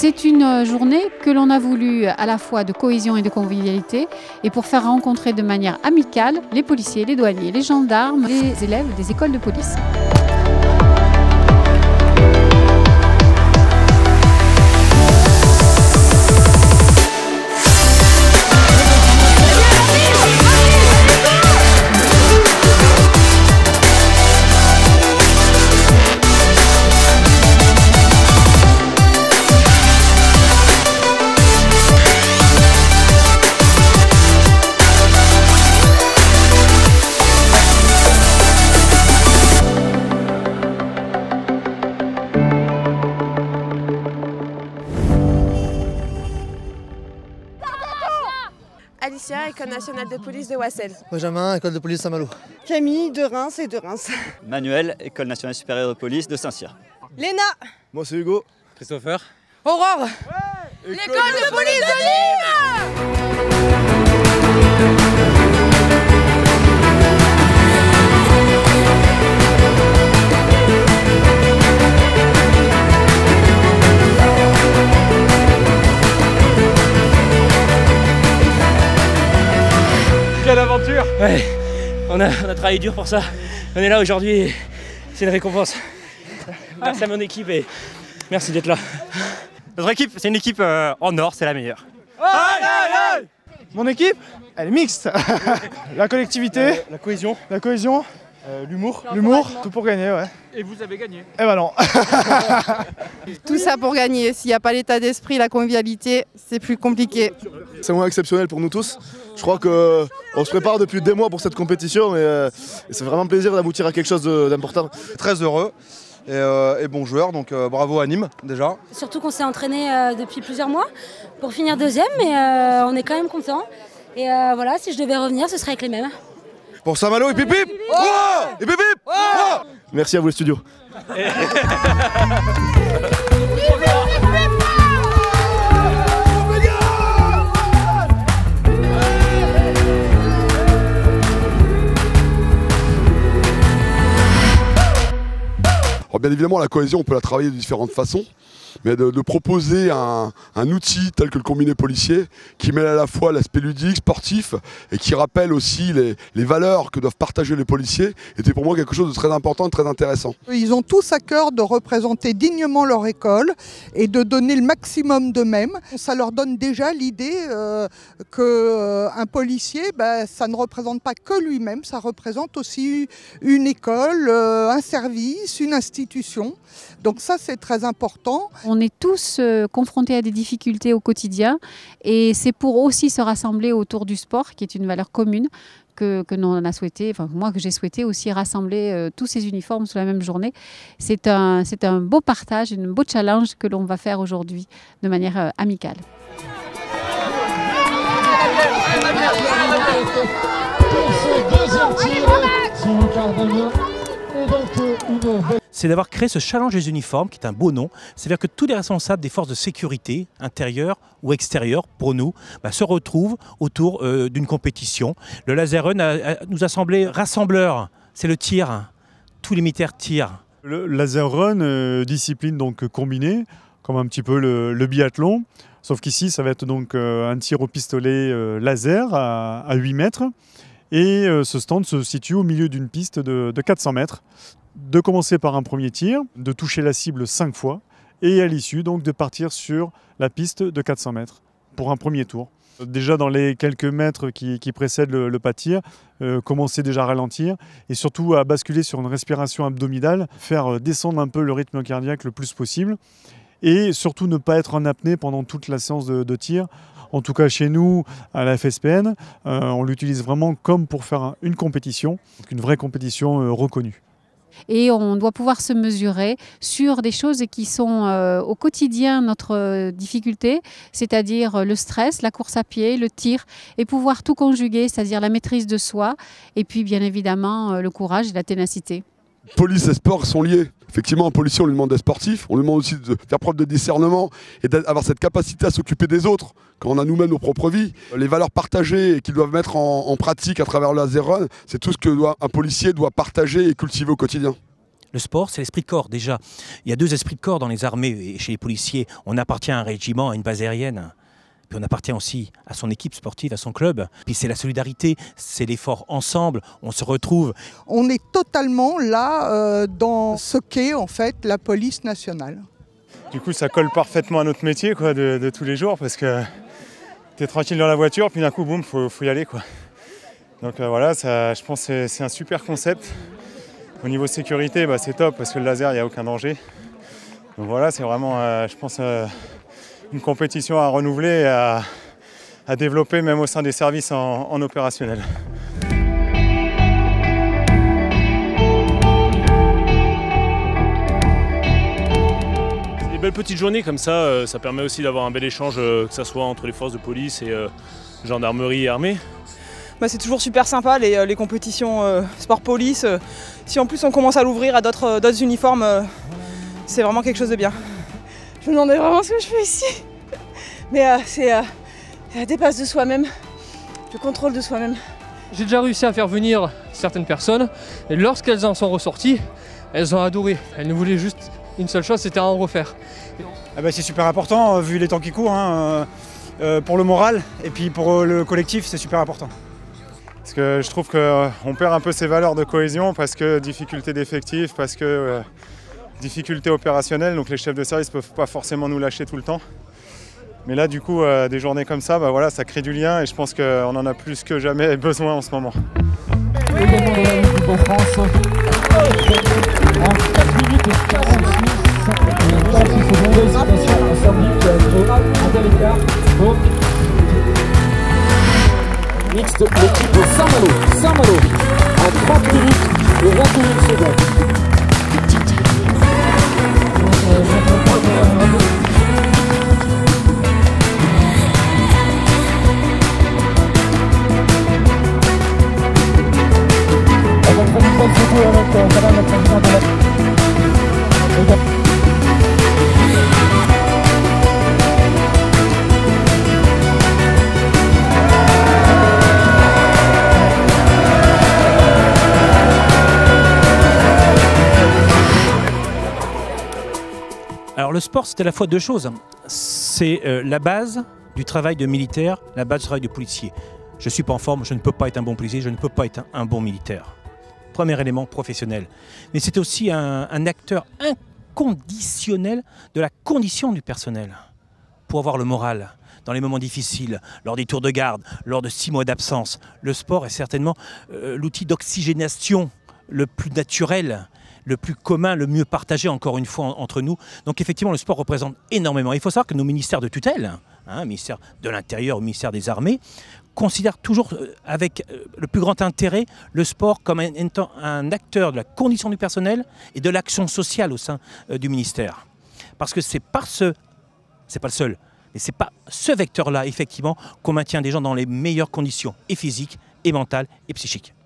C'est une journée que l'on a voulu à la fois de cohésion et de convivialité et pour faire rencontrer de manière amicale les policiers, les douaniers, les gendarmes, les élèves des écoles de police. Alicia, École nationale de police de Wassel. Benjamin, École de police Saint-Malo. Camille, de Reims et de Reims. Manuel, École nationale supérieure de police de Saint-Cyr. Léna. Moi c'est Hugo. Christopher. Aurore. Ouais. L'école de police de Nîmes. Quelle aventure! Ouais, on a travaillé dur pour ça. On est là aujourd'hui et c'est une récompense. Merci à mon équipe et merci d'être là. Notre équipe, c'est une équipe en or, c'est la meilleure. Aïe, aïe, aïe. Mon équipe, elle est mixte. La collectivité, La cohésion, l'humour, tout pour gagner, ouais. Et vous avez gagné. Eh ben non. Tout ça pour gagner. S'il n'y a pas l'état d'esprit, la convivialité, c'est plus compliqué. C'est un moment exceptionnel pour nous tous. Je crois qu'on se prépare depuis des mois pour cette compétition et c'est vraiment un plaisir d'aboutir à quelque chose d'important. Très heureux et bon joueur, donc bravo à Nîmes déjà. Surtout qu'on s'est entraîné depuis plusieurs mois pour finir deuxième, mais on est quand même content. Et voilà, si je devais revenir, ce serait avec les mêmes. Pour Saint-Malo et pip pip! Et pip pip! Merci à vous les studios. Alors bien évidemment, la cohésion, on peut la travailler de différentes façons, mais de proposer un outil tel que le combiné policier qui mêle à la fois l'aspect ludique, sportif et qui rappelle aussi les valeurs que doivent partager les policiers était pour moi quelque chose de très important, de très intéressant. Ils ont tous à cœur de représenter dignement leur école et de donner le maximum d'eux-mêmes. Ça leur donne déjà l'idée qu'un policier, ça ne représente pas que lui-même, ça représente aussi une école, un service, une institution. Donc ça, c'est très important. On est tous confrontés à des difficultés au quotidien et c'est pour aussi se rassembler autour du sport, qui est une valeur commune, que l'on a souhaité, enfin moi que j'ai souhaité aussi rassembler tous ces uniformes sous la même journée. C'est un beau partage, un beau challenge que l'on va faire aujourd'hui de manière amicale. C'est d'avoir créé ce challenge des uniformes, qui est un beau nom. C'est-à-dire que tous les responsables des forces de sécurité, intérieures ou extérieures, pour nous, se retrouvent autour d'une compétition. Le laser run nous a semblé rassembleur. C'est le tir. Tous les militaires tirent. Le laser run, discipline donc combinée, comme un petit peu le biathlon. Sauf qu'ici, ça va être donc un tir au pistolet laser à 8 mètres. Et ce stand se situe au milieu d'une piste de 400 mètres. De commencer par un premier tir, de toucher la cible 5 fois, et à l'issue donc de partir sur la piste de 400 mètres pour un premier tour. Déjà dans les quelques mètres qui précèdent le pas de tir, commencer déjà à ralentir et surtout à basculer sur une respiration abdominale, faire descendre un peu le rythme cardiaque le plus possible et surtout ne pas être en apnée pendant toute la séance de tir. En tout cas chez nous, à la FSPN, on l'utilise vraiment comme pour faire une compétition, une vraie compétition reconnue. Et on doit pouvoir se mesurer sur des choses qui sont au quotidien notre difficulté, c'est-à-dire le stress, la course à pied, le tir, et pouvoir tout conjuguer, c'est-à-dire la maîtrise de soi, et puis bien évidemment le courage et la ténacité. Police et sport sont liés. Effectivement, un policier, on lui demande d'être sportif, on lui demande aussi de faire preuve de discernement et d'avoir cette capacité à s'occuper des autres quand on a nous-mêmes nos propres vies. Les valeurs partagées et qu'ils doivent mettre en pratique à travers le laser run, c'est tout ce que un policier doit partager et cultiver au quotidien. Le sport, c'est l'esprit de corps déjà. Il y a 2 esprits de corps dans les armées et chez les policiers. On appartient à un régiment, à une base aérienne. Puis on appartient aussi à son équipe sportive, à son club. Puis c'est la solidarité, c'est l'effort ensemble, on se retrouve. On est totalement là dans ce qu'est en fait la police nationale. Du coup, ça colle parfaitement à notre métier quoi, de tous les jours parce que tu es tranquille dans la voiture, puis d'un coup, boum, faut y aller, quoi. Donc voilà, ça, je pense que c'est un super concept. Au niveau sécurité, c'est top parce que le laser, il n'y a aucun danger. Donc voilà, c'est vraiment, je pense, une compétition à renouveler et à développer même au sein des services en opérationnel. Des belles petites journées comme ça, ça permet aussi d'avoir un bel échange, que ce soit entre les forces de police et gendarmerie et armée. C'est toujours super sympa les compétitions sport-police. Si en plus on commence à l'ouvrir à d'autres uniformes, c'est vraiment quelque chose de bien. Je me demandais vraiment ce que je fais ici. Mais c'est la dépasse de soi-même, le contrôle de soi-même. J'ai déjà réussi à faire venir certaines personnes et lorsqu'elles en sont ressorties, elles ont adoré. Elles ne voulaient juste une seule chose, c'était en refaire. C'est super important vu les temps qui courent, pour le moral et puis pour le collectif, c'est super important. Parce que je trouve qu'on perd un peu ces valeurs de cohésion parce que difficulté d'effectifs, parce que difficulté opérationnelle, donc les chefs de service ne peuvent pas forcément nous lâcher tout le temps. Mais là, du coup, des journées comme ça, voilà, ça crée du lien et je pense qu'on en a plus que jamais besoin en ce moment. Également dans la Ligue de France, en 4 minutes 46 secondes, citation à Saint-Denis qui a un tel écart. Mixte, l'équipe de Saint-Malo en 30 minutes et 21 secondes. Alors le sport, c'est à la fois 2 choses. C'est la base du travail de militaire, la base du travail de policier. Je ne suis pas en forme, je ne peux pas être un bon policier, je ne peux pas être un bon militaire. Premier élément professionnel. Mais c'est aussi un acteur inconditionnel de la condition du personnel pour avoir le moral dans les moments difficiles, lors des tours de garde, lors de 6 mois d'absence. Le sport est certainement l'outil d'oxygénation le plus naturel, le plus commun, le mieux partagé encore une fois entre nous. Donc effectivement, le sport représente énormément. Il faut savoir que nos ministères de tutelle, ministère de l'Intérieur, ministère des Armées, considèrent toujours avec le plus grand intérêt le sport comme un acteur de la condition du personnel et de l'action sociale au sein du ministère. Parce que c'est pas le seul, mais c'est pas ce vecteur-là, effectivement, qu'on maintient des gens dans les meilleures conditions, et physiques, et mentales, et psychiques.